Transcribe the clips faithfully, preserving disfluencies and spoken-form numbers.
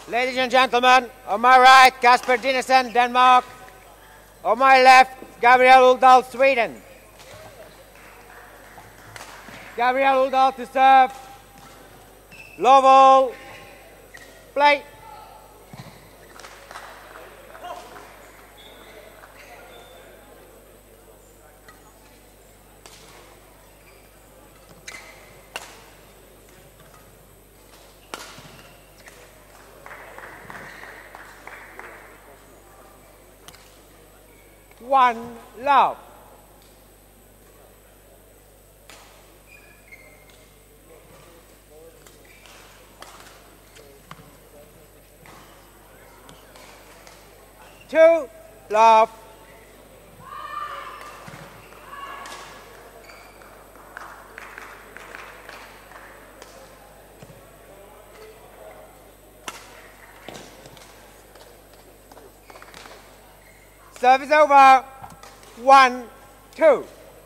Ladies and gentlemen, on my right, Kasper Dinesen, Denmark. On my left, Gabriel Ulldahl, Sweden. Gabriel Ulldahl to serve. Leuven, play. One love. Two love. Service over. One, two.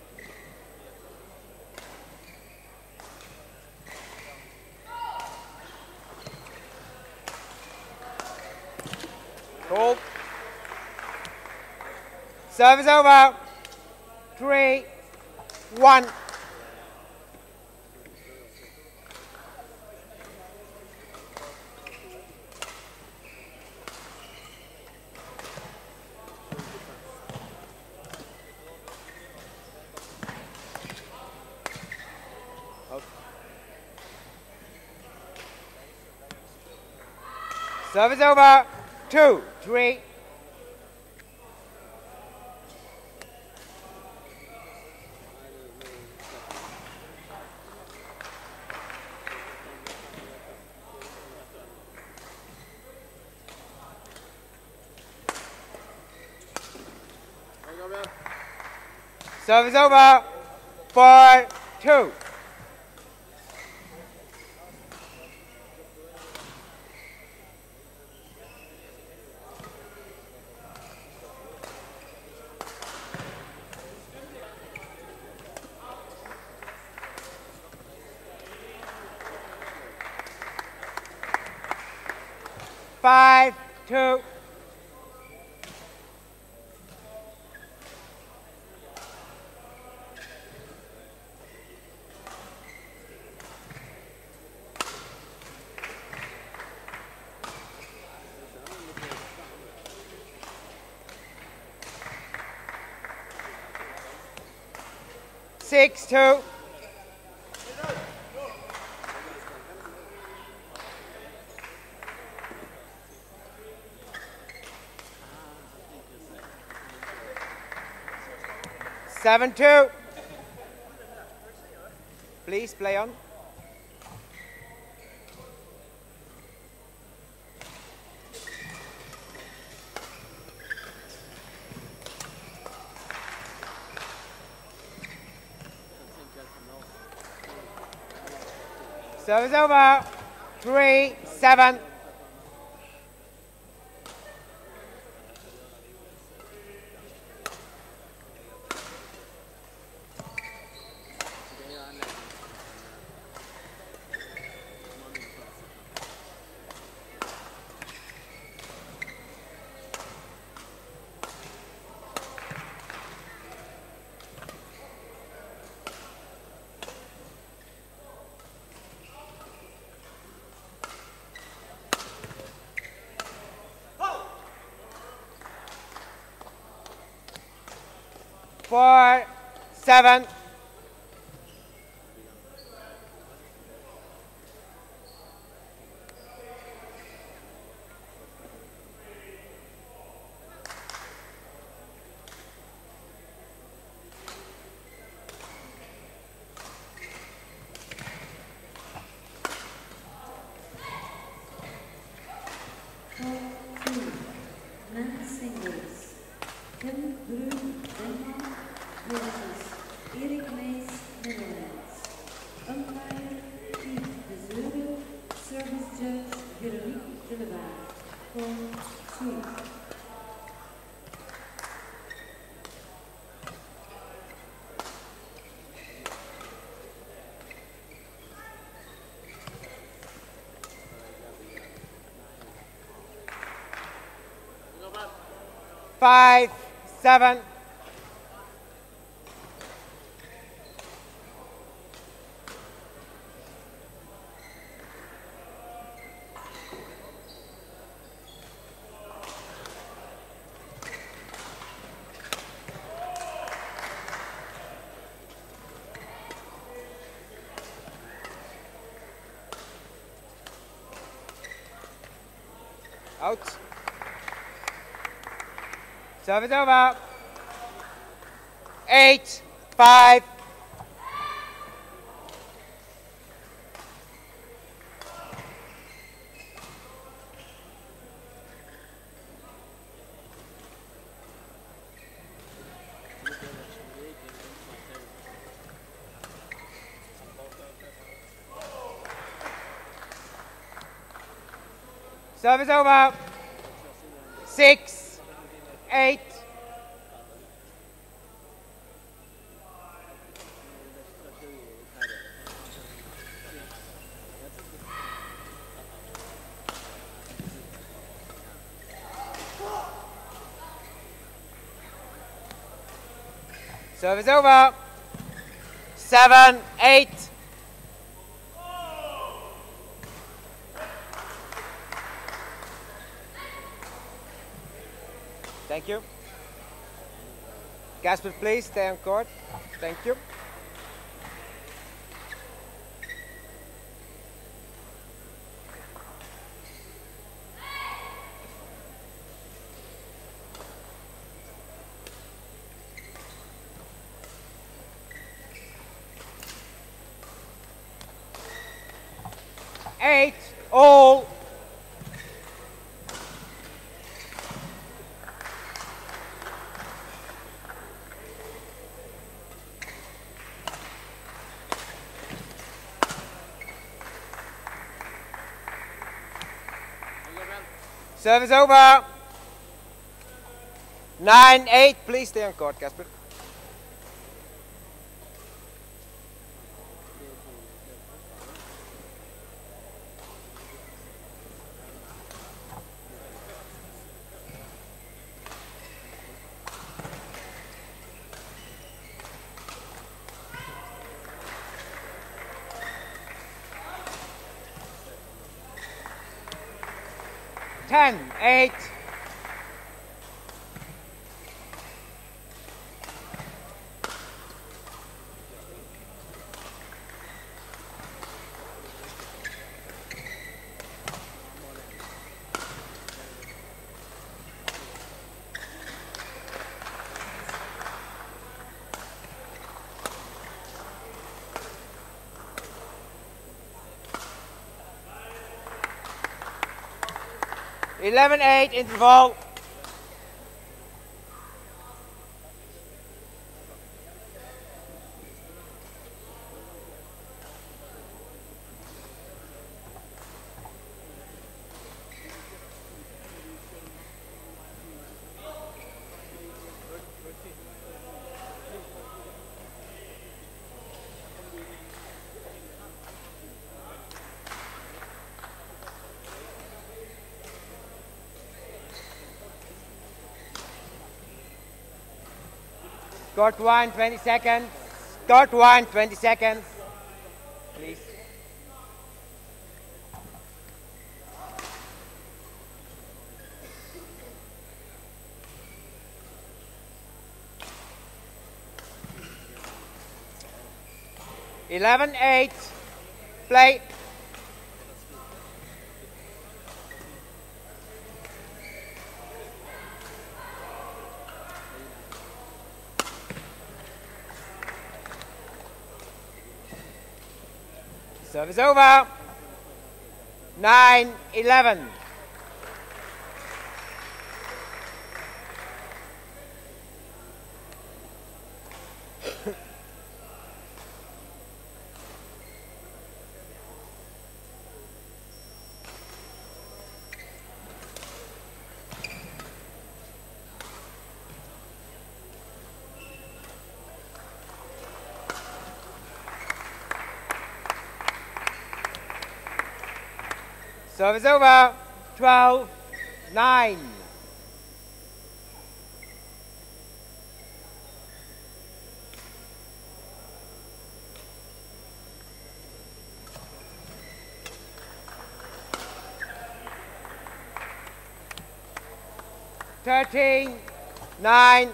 Hold. Service over. Three, one. Service over. Two, three. Service over. Four, two. Five, two. Six, two. Seven, two. Please play on. Service over. Three, seven. Four, seven. Men's singles. Kevin Leuven, Denmark versus Erik Mees, Netherlands. Umpire Yves de Zeuvel, service judge Veronique de Levaar. For two. five, seven. Out. Service over. Eight, five. Service over. Six, eight. Service over. Seven, eight. Thank you. Kasper, please stay on court. Thank you. Eight, all. Service over. Nine, eight. Please stay on court, Kasper. Ten, eight. Eleven, eight, interval. Court one, twenty seconds. Court one, twenty seconds. Please. Eleven, eight. Play. Service over. Nine, eleven. Service over. Twelve, nine. thirteen, nine.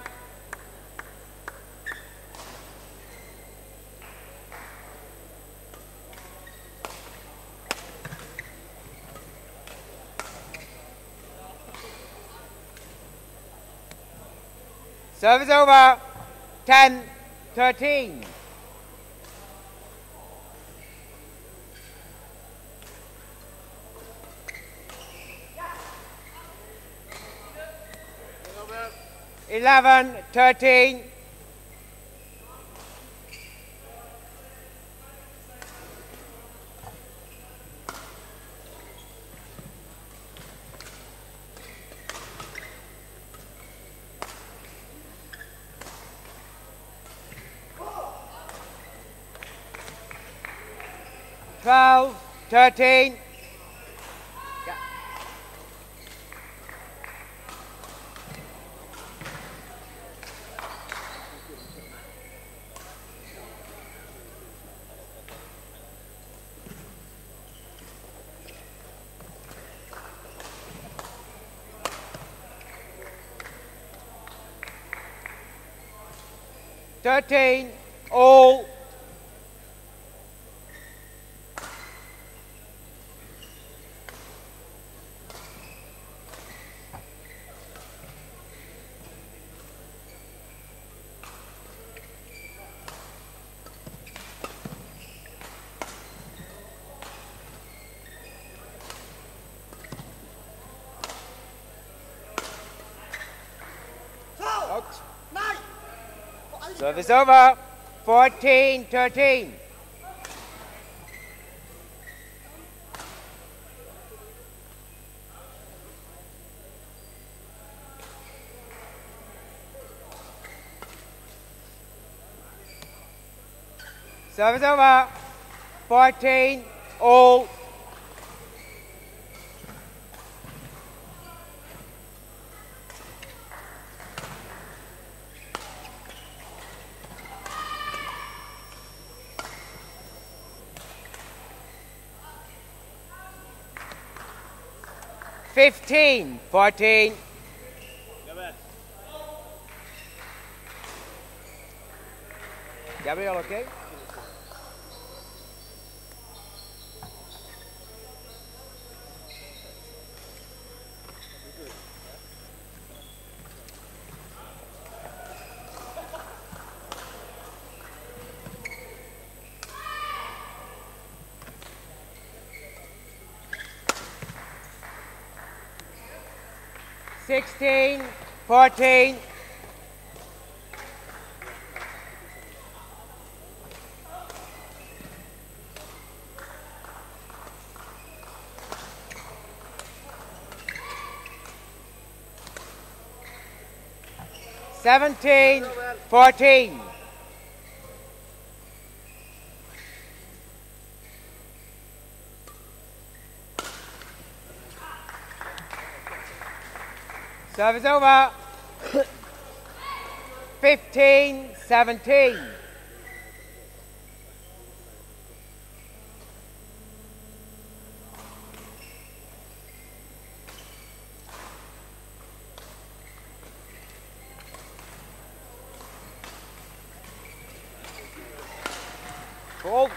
Service over, ten, thirteen. eleven, thirteen. twelve, thirteen. thirteen, all. Service over, fourteen, thirteen. Service over, fourteen, all. fifteen, fourteen. Gabriel, okay? sixteen, fourteen. seventeen, fourteen. Service over. fifteen, seventeen. Fault.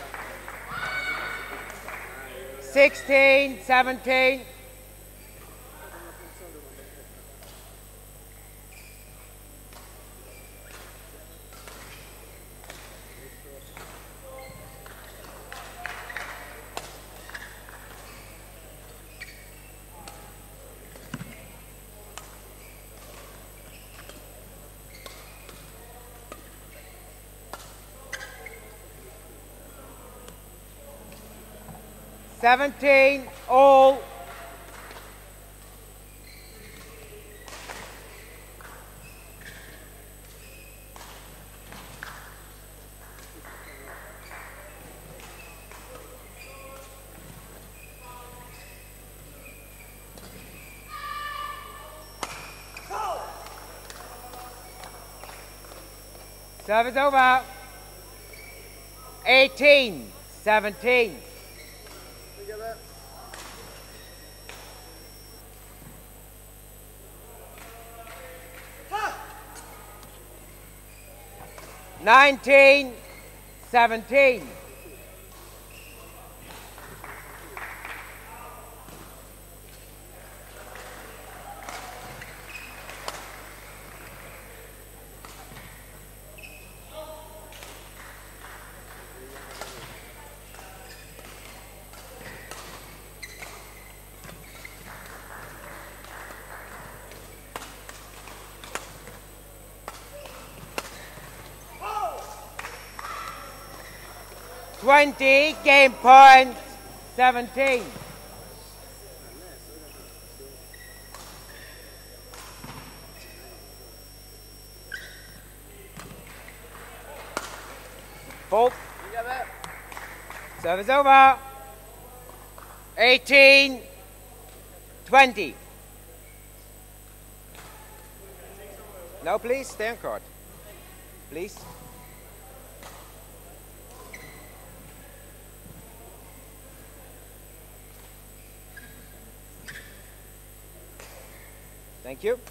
sixteen, seventeen. seventeen, all. Service over. eighteen, seventeen. nineteen seventeen. twenty, game point, seventeen. Full. Service over. eighteen, twenty. No, please, stay on court. Please. Thank you.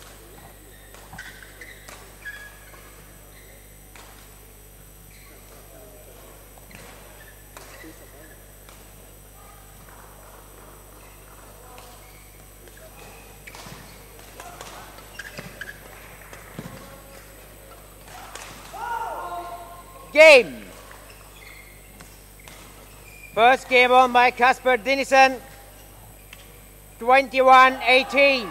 Game. First game on by Kasper Dinesen, twenty-one eighteen.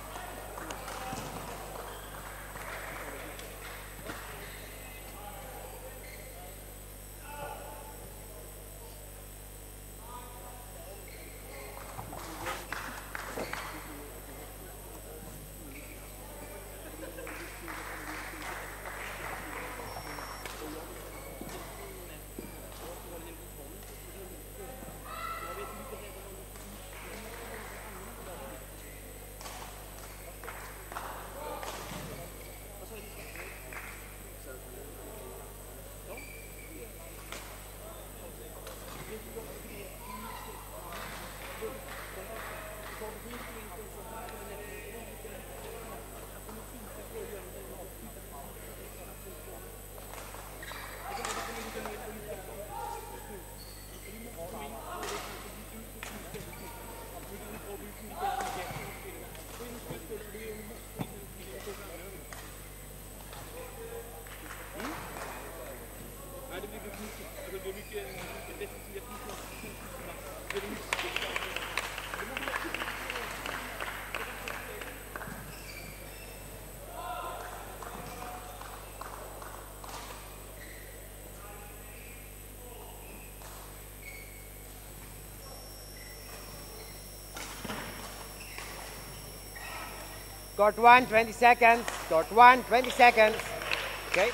Got one, twenty seconds. Got one, twenty seconds. Okay.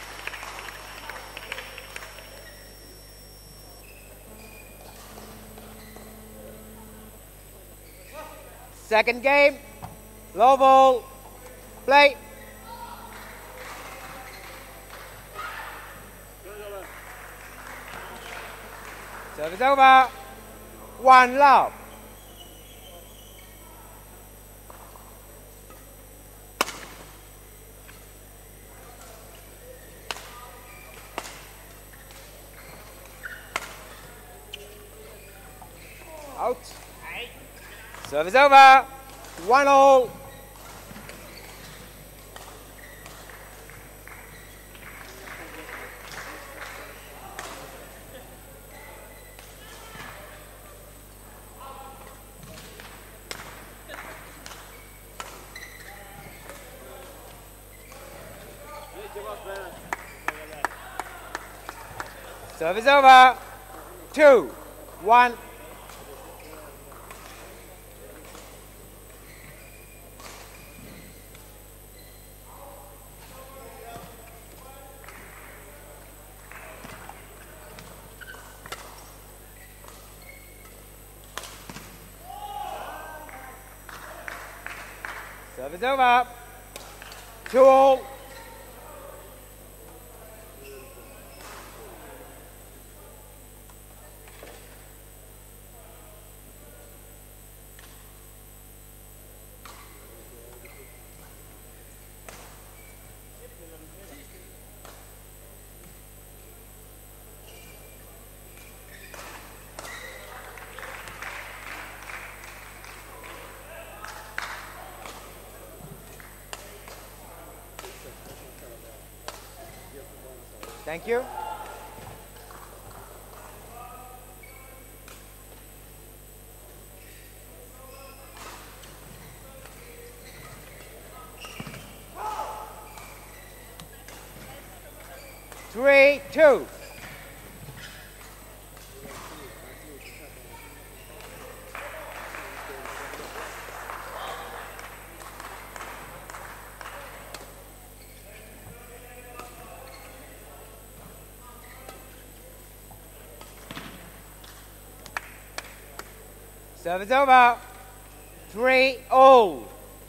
Second game. Low ball. Play. Service over. One love. Out. Service over. One all. Service over. Two. One. Service over. Two all. Thank you. Three, two. Service over. Three all.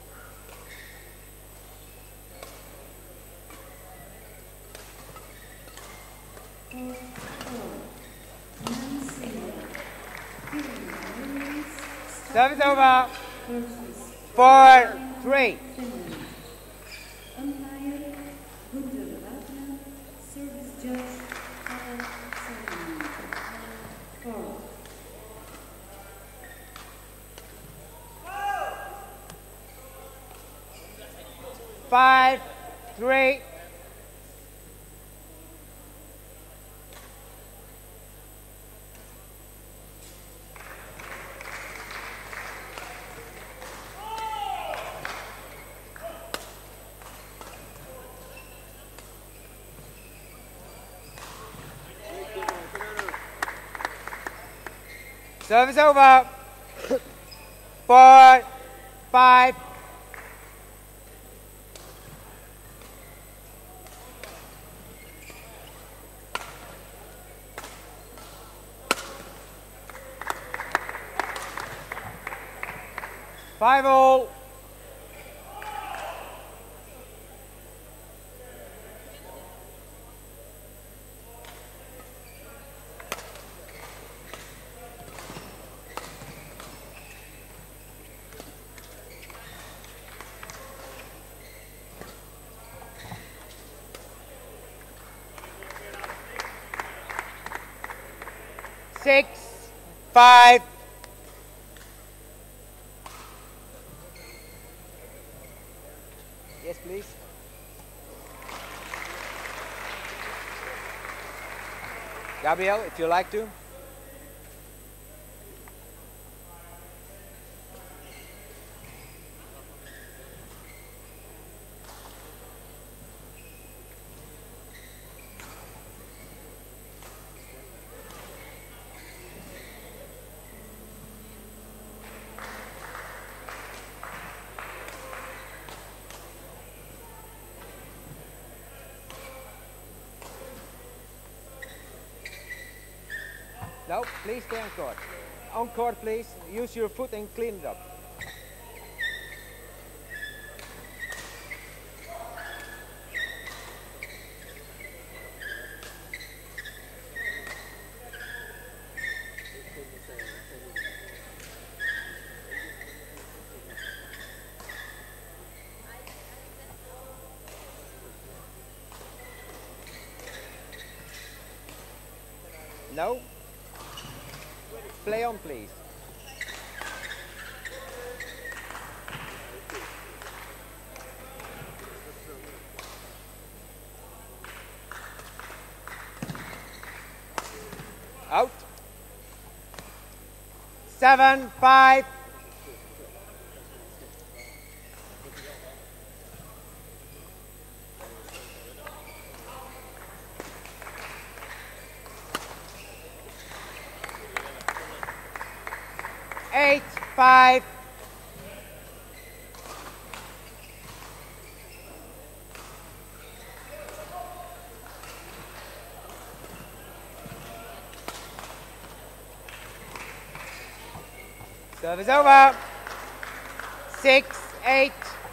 Service over. Four, three. Umpire, Leuven, service judge, four. Five, three. Service over. Four, five. Five all. Six, five. Yes, please. Gabriel, if you like to. No, please stay on court. On court, please. Use your foot and clean it up. No? Play on, please. Out. Seven, five. Eight, five. Service over. Six, eight.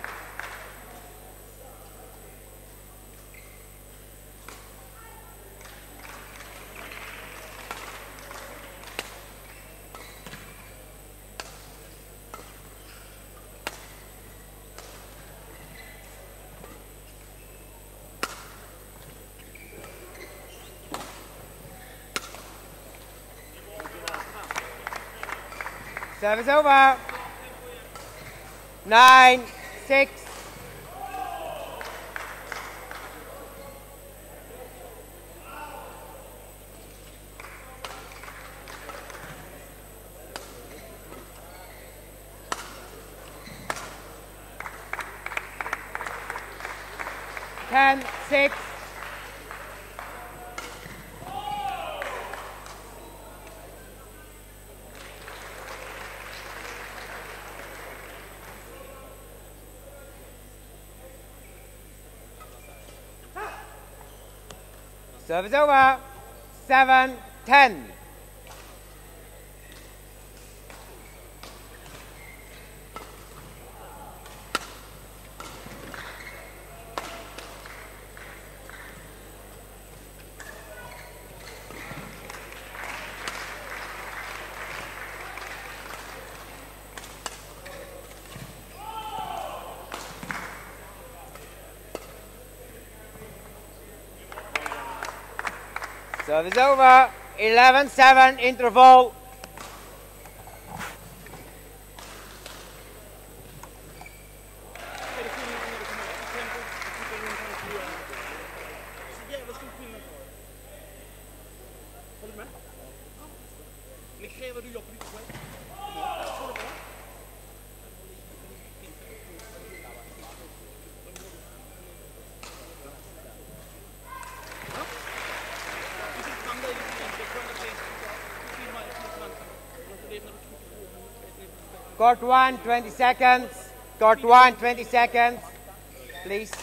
Service over. Nine, six. ten six. Service over. seven ten. Service over. eleven seven interval. Court one, twenty seconds. Court one, twenty seconds. Please.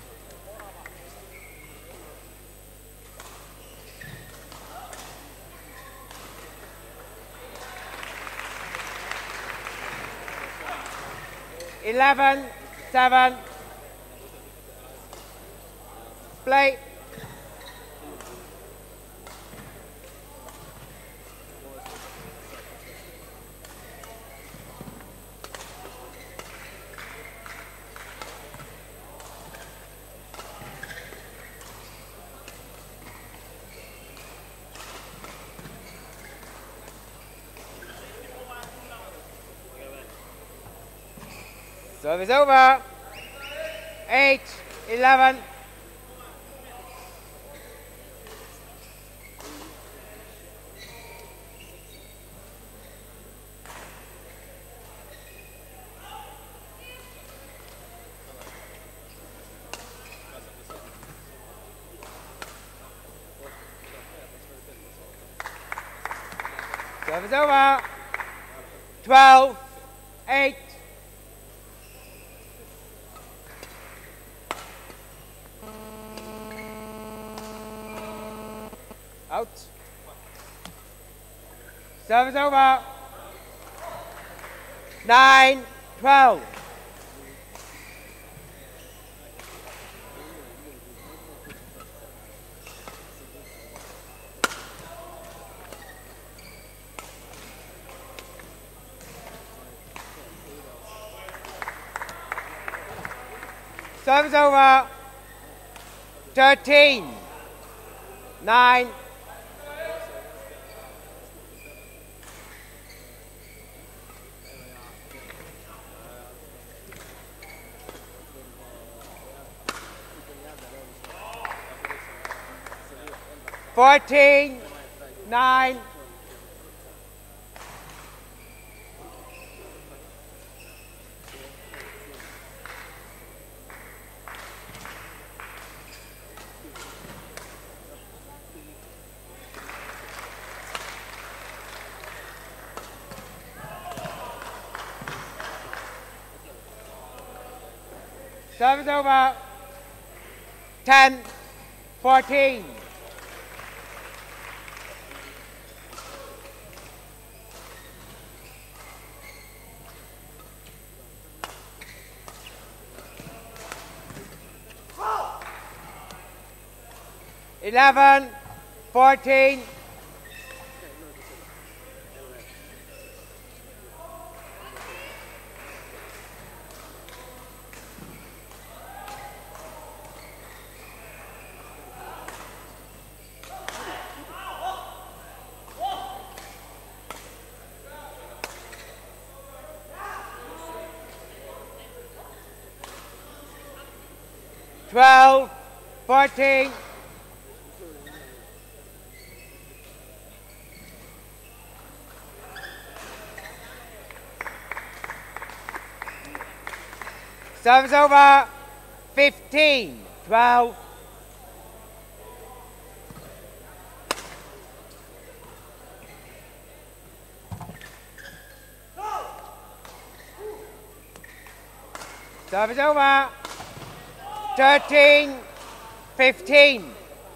eleven seven. Play. Service over. eight eleven. Service over. twelve eight. Out. Service over. nine twelve. Service over. thirteen nine. fourteen nine. Service over. ten fourteen. eleven fourteen. twelve fourteen. Service over. fifteen twelve. Service over. thirteen fifteen.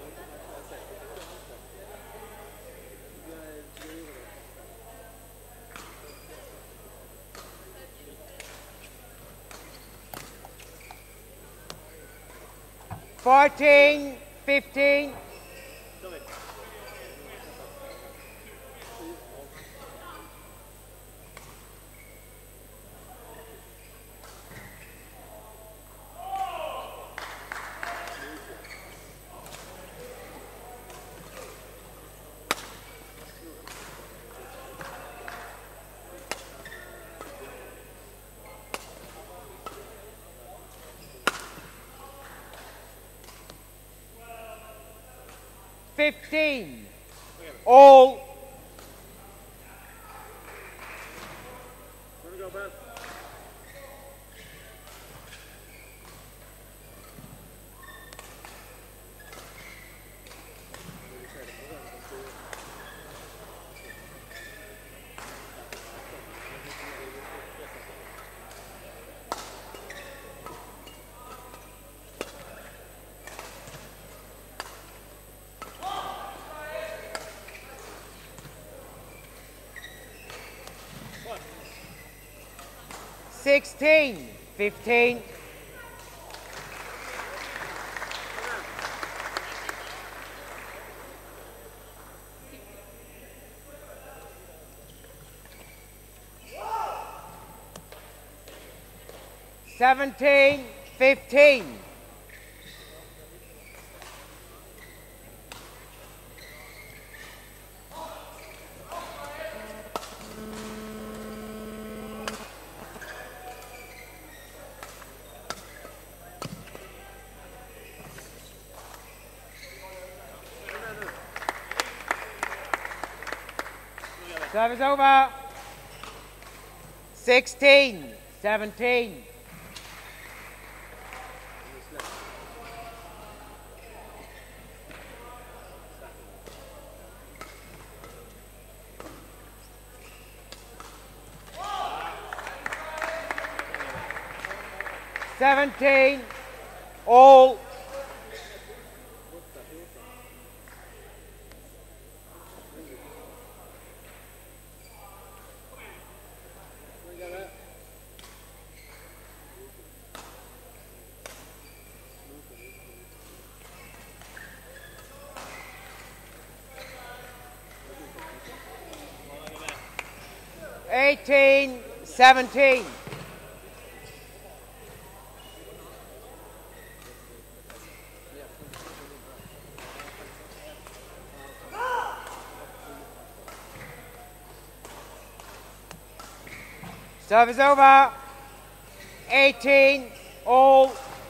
fourteen fifteen. fifteen. All. sixteen fifteen. seventeen fifteen. Service over. sixteen seventeen. seventeen all. eighteen seventeen. Service over. eighteen all.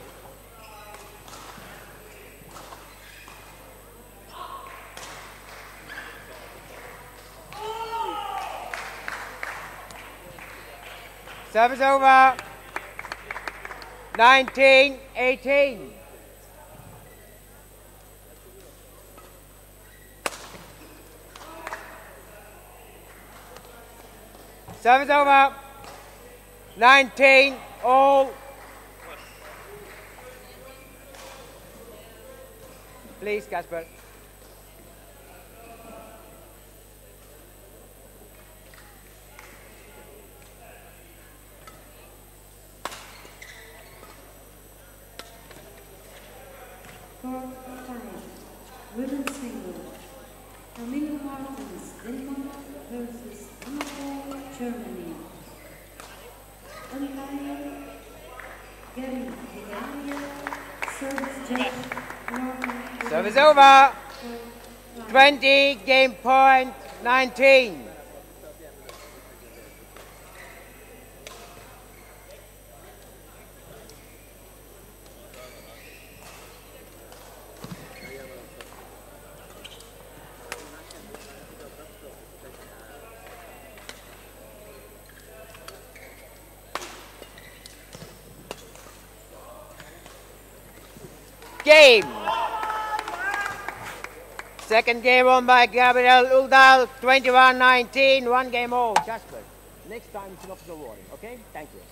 Service over. nineteen eighteen. Service over. nineteen all. Please, Kasper. Women's single. Camilo Martins, Denmark versus Ulldahl, Germany. Umpire, Gabriel, service judge, Norway. Service over. twenty, game point, nineteen. game. Second game won by Gabriel Ulldahl, twenty-one nineteen, one game all. Kasper, next time it's not so worry, okay? Thank you.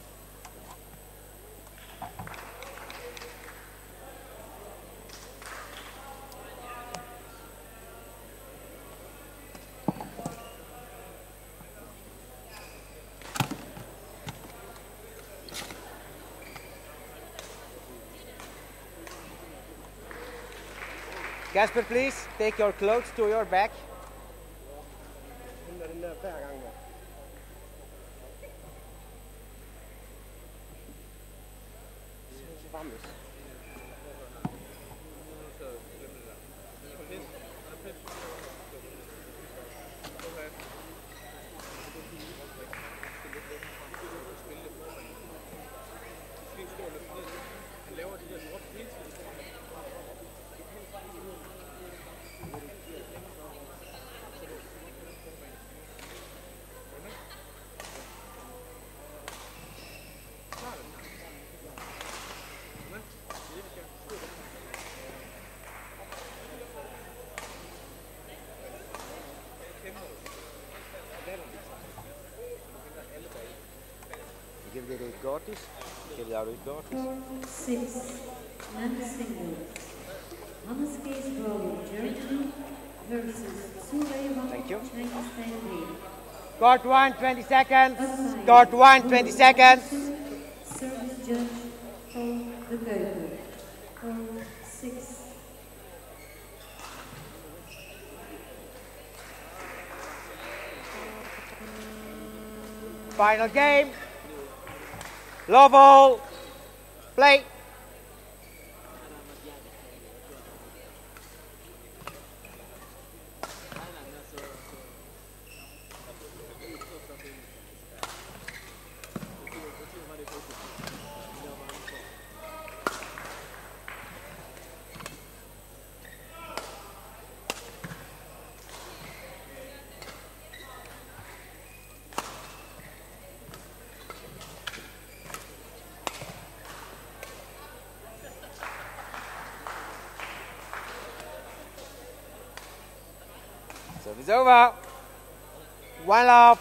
Kasper, please take your clothes to your bag. Give the rate gratis. Give the rate gratis. Four, six, men's singles. Hannes Gabriel, Germany versus Leuven, Thank you. Dinesen. Court one, twenty seconds. Court one, twenty seconds. Service judge for the Gabriel. Four, six. Final game. Low ball. Play. Service over. One love.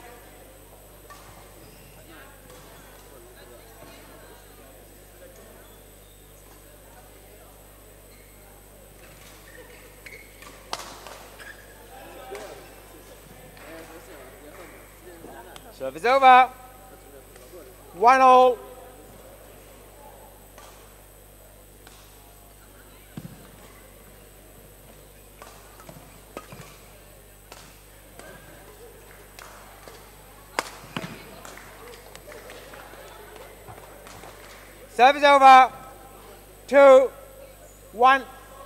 Service over. One all. Service over. Two, one.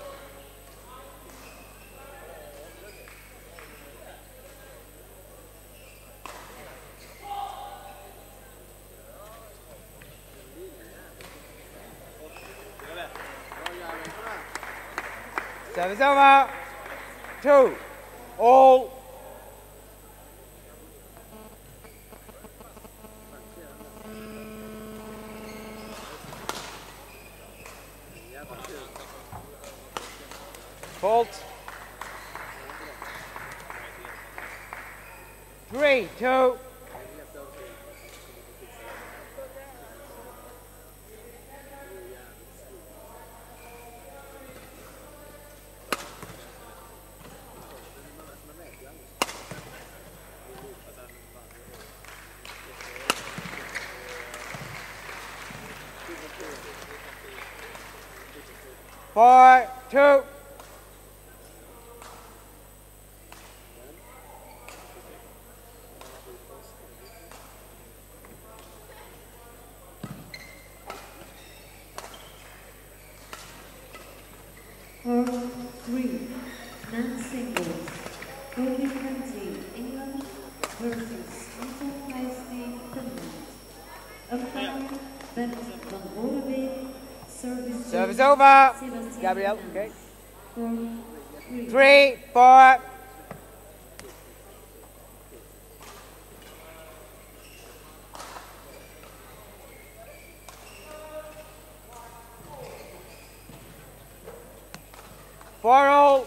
Service over. Two, all. Fault. Three, two. Four, two. Four, three, men's singles. twenty twenty, England versus Ulldahl, Finland. Umpire, Ben van Horenbeek, service. Service over. Gabriel, okay. Four, three. Three, four. Four all.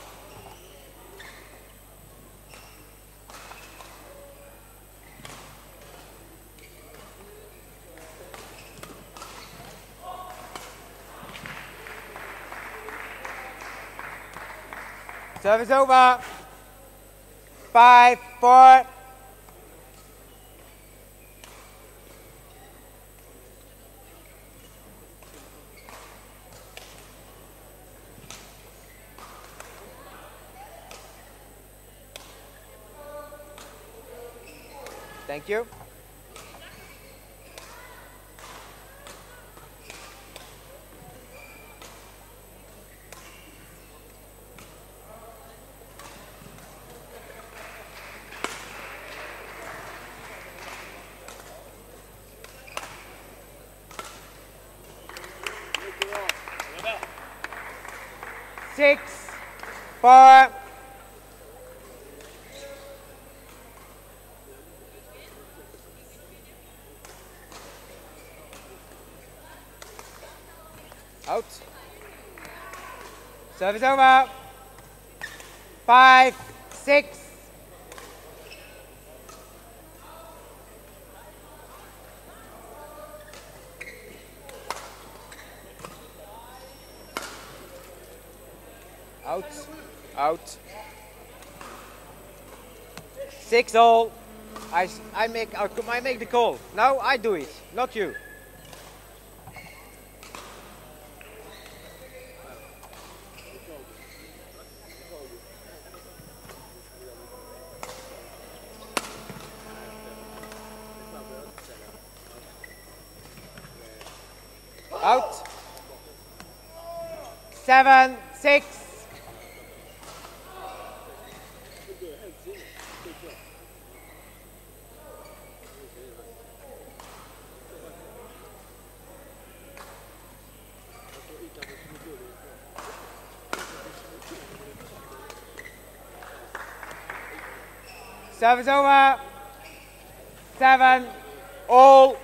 Service over. Five, four. Thank you. Six, four. Out. Service over. Five, six. Out, out. Six all. I, I make I make the call. Now I do it, not you. Out. Seven, six. Service over. Seven, all.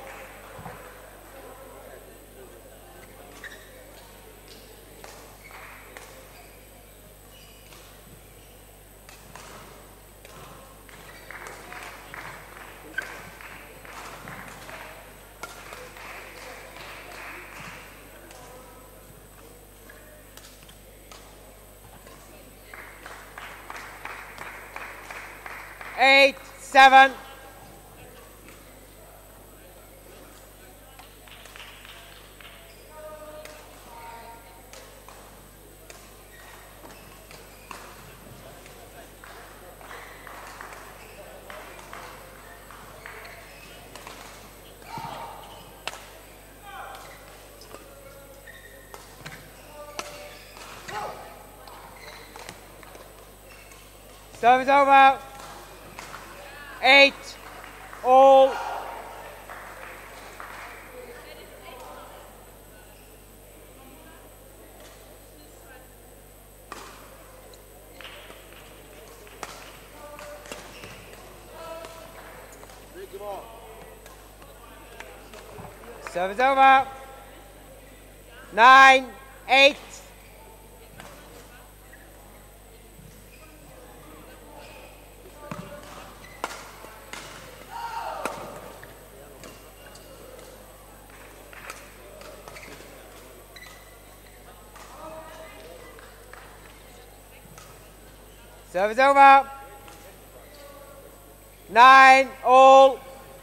Eight, seven. Service over. Eight, all. Service over. Nine, eight. Service over. Nine, all.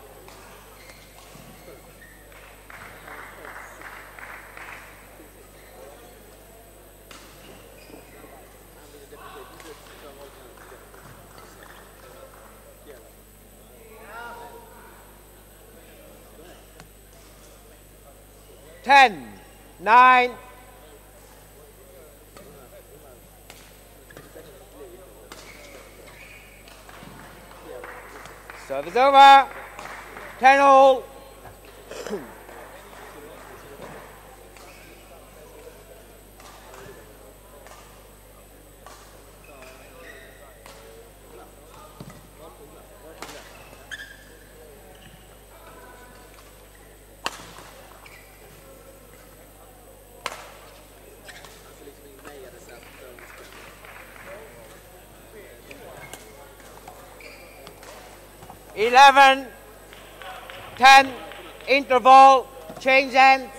Ten, nine. Service over. Ten all. eleven, ten, interval, change ends.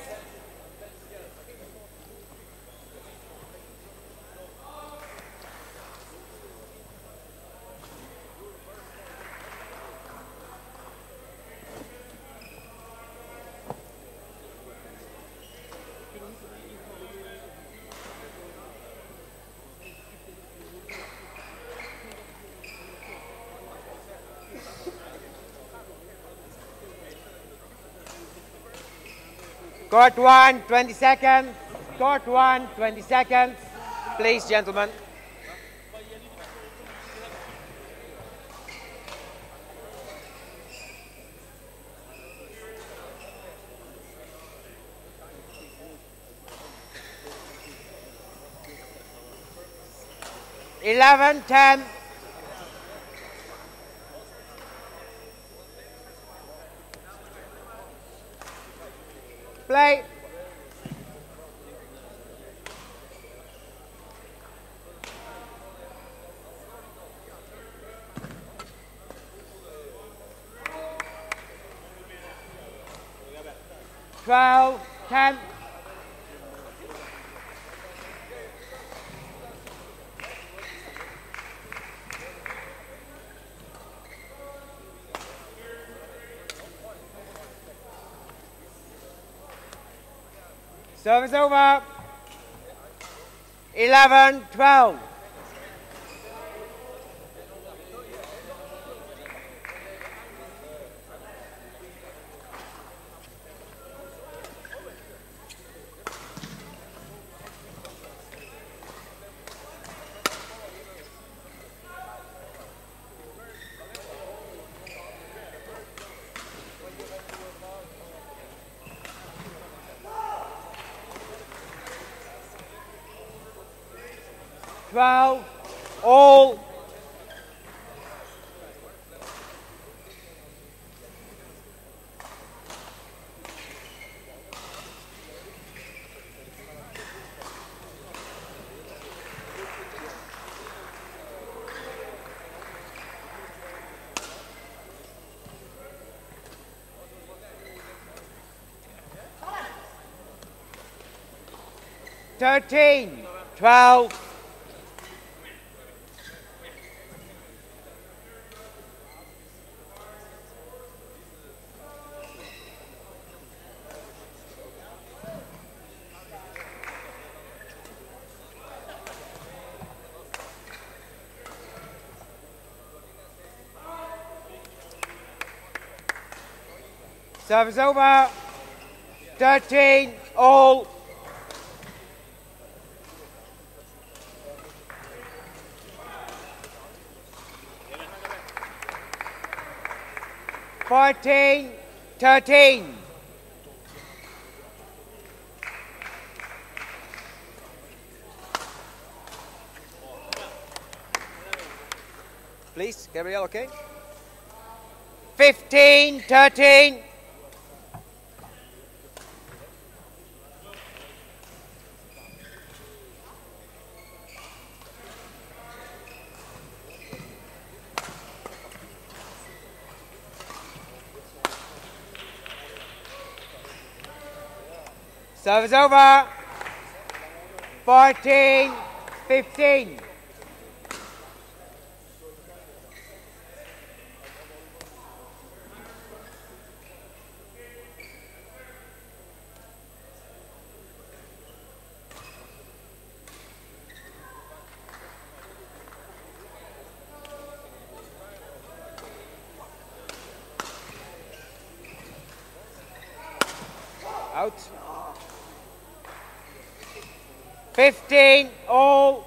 Court one, twenty seconds. Court one, twenty seconds. Please, gentlemen. Eleven, ten. Play. Twelve, ten. Service over. eleven, twelve. twelve, all. Thirteen, twelve. Service over. thirteen, all. fourteen, thirteen. Please, Gabriel, okay? fifteen, thirteen. Service over. fourteen, fifteen. Out. fifteen, all.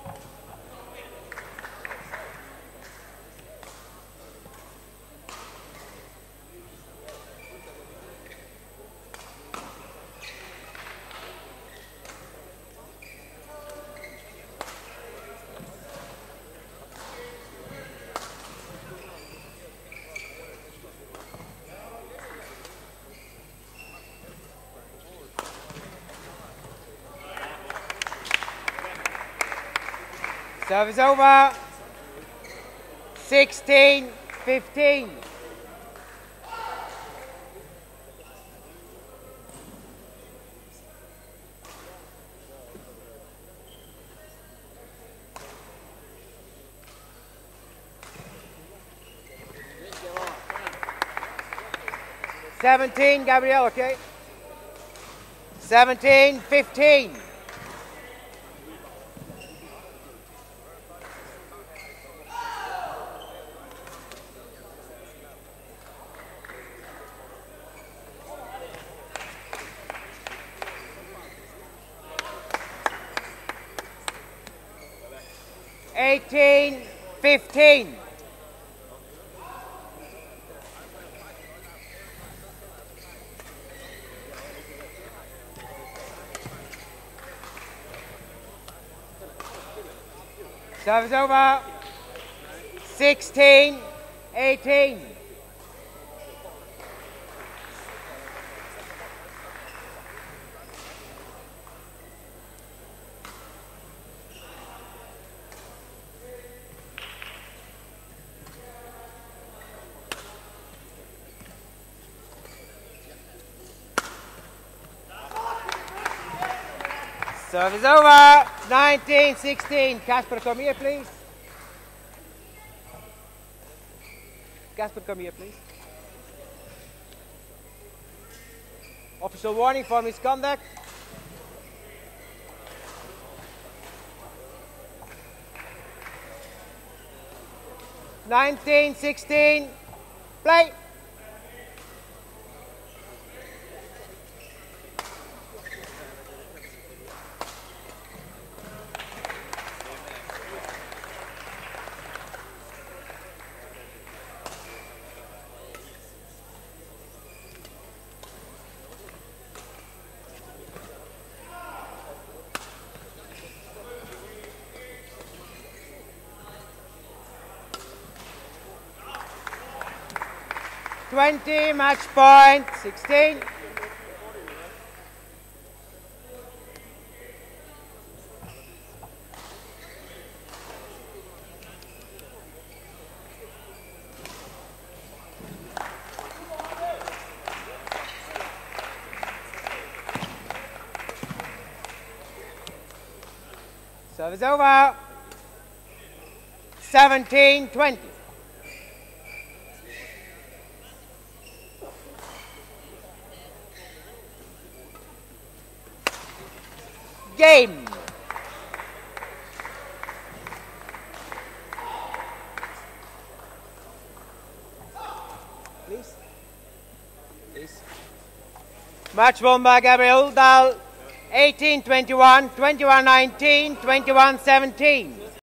Service over. sixteen, fifteen. seventeen, Gabriel, okay? seventeen fifteen. eighteen fifteen. Service over. sixteen eighteen. Service over. nineteen sixteen. Kasper, come here, please. Kasper, come here, please. Official warning for misconduct. nineteen sixteen. Play. twenty, match point, sixteen. Service over. seventeen twenty. Game. Please. Please. Match won by Gabriel Ulldahl. eighteen twenty-one, twenty-one nineteen, twenty-one seventeen.